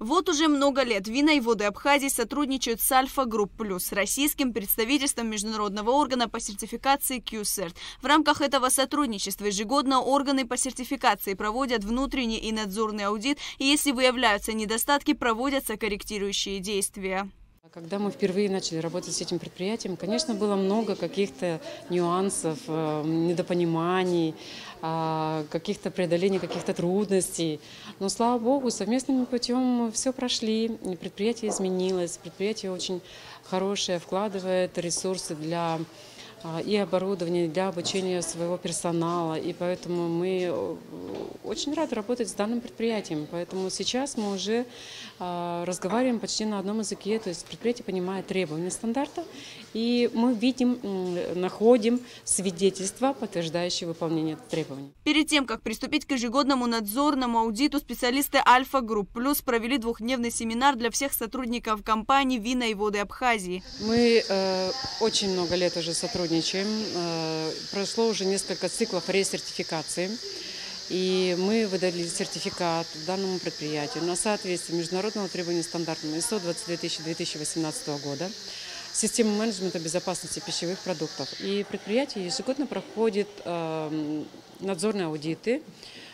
Вот уже много лет вина и воды Абхазии сотрудничают с Альфа Групп Плюс, российским представительством международного органа по сертификации QCert. В рамках этого сотрудничества ежегодно органы по сертификации проводят внутренний и надзорный аудит, и если выявляются недостатки, проводятся корректирующие действия. Когда мы впервые начали работать с этим предприятием, конечно, было много каких-то нюансов, недопониманий, каких-то преодолений, каких-то трудностей. Но, слава богу, совместным путем все прошли, предприятие изменилось, предприятие очень хорошее, вкладывает ресурсы для и оборудование для обучения своего персонала. И поэтому мы очень рады работать с данным предприятием. Поэтому сейчас мы уже разговариваем почти на одном языке. То есть предприятие понимает требования стандарта. И мы видим, находим свидетельства, подтверждающие выполнение требований. Перед тем, как приступить к ежегодному надзорному аудиту, специалисты Альфа Групп Плюс провели двухдневный семинар для всех сотрудников компании «Вина и воды Абхазии». Мы очень много лет уже сотрудничаем. Прошло уже несколько циклов ресертификации. И мы выдали сертификат данному предприятию на соответствие международного требования стандартам ISO 22000-2018 года. Систему менеджмента безопасности пищевых продуктов. И предприятие ежегодно проходит надзорные аудиты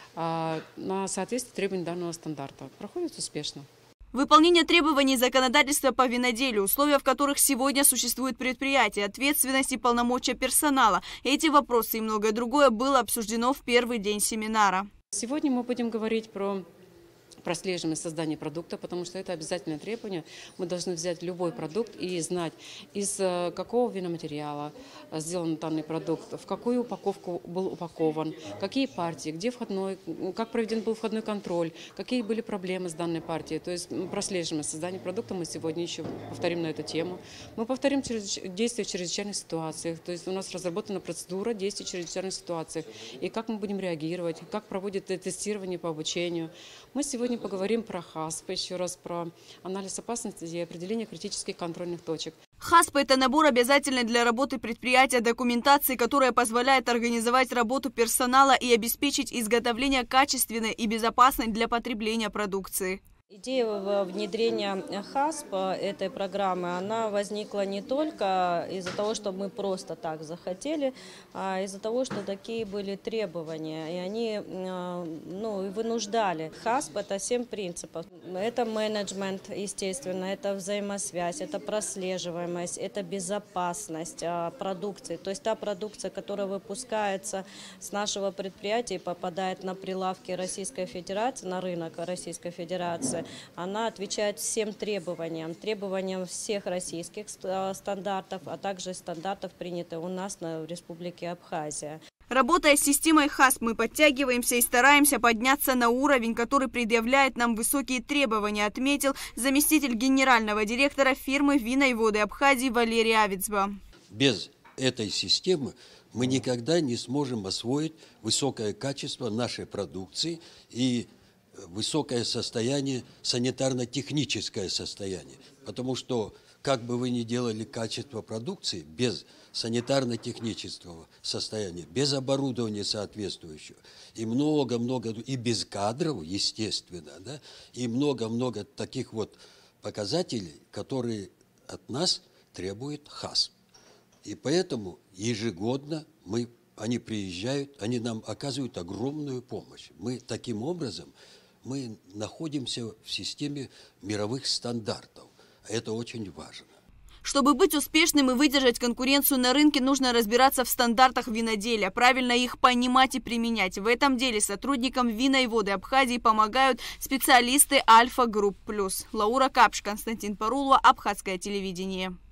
на соответствие требований данного стандарта. Проходит успешно. Выполнение требований законодательства по виноделию, условия в которых сегодня существует предприятие, ответственность и полномочия персонала. Эти вопросы и многое другое было обсуждено в первый день семинара. Сегодня мы будем говорить про прослеживаемость создания продукта, потому что это обязательное требование. Мы должны взять любой продукт и знать, из какого виноматериала сделан данный продукт, в какую упаковку был упакован, какие партии, где входной, как проведен был входной контроль, какие были проблемы с данной партией. То есть прослеживаемость создания продукта мы сегодня еще повторим на эту тему. Мы повторим действия в чрезвычайных ситуациях. То есть у нас разработана процедура действий в чрезвычайных ситуациях. И как мы будем реагировать, как проводят тестирование по обучению. Мы сегодня поговорим про ХАСП, еще раз про анализ опасности и определение критических контрольных точек. ХАСП – это набор обязательной для работы предприятия документации, которая позволяет организовать работу персонала и обеспечить изготовление качественной и безопасной для потребления продукции. Идея внедрения ХАСП этой программы, она возникла не только из-за того, что мы просто так захотели, а из-за того, что такие были требования, и они вынуждали. ХАСП – это 7 принципов. Это менеджмент, естественно, это взаимосвязь, это прослеживаемость, это безопасность продукции. То есть та продукция, которая выпускается с нашего предприятия и попадает на прилавки Российской Федерации, на рынок Российской Федерации, она отвечает всем требованиям всех российских стандартов, а также стандартов, принятых у нас в Республике Абхазия. Работая с системой ХАСП, мы подтягиваемся и стараемся подняться на уровень, который предъявляет нам высокие требования, отметил заместитель генерального директора фирмы «Вина и воды Абхазии» Валерий Авицба. Без этой системы мы никогда не сможем освоить высокое качество нашей продукции и высокое состояние, санитарно-техническое состояние. Потому что, как бы вы ни делали качество продукции, без санитарно-технического состояния, без оборудования соответствующего, и много-много, и без кадров, естественно, да, и много-много таких вот показателей, которые от нас требует ХАСП. И поэтому ежегодно они приезжают, они нам оказывают огромную помощь. Мы таким образом находимся в системе мировых стандартов. Это очень важно. Чтобы быть успешным и выдержать конкуренцию на рынке, нужно разбираться в стандартах виноделия, правильно их понимать и применять. В этом деле сотрудникам «Вина и воды Абхазии» помогают специалисты Альфа Групп Плюс. Лаура Капш, Константин Парулова, Абхазское телевидение.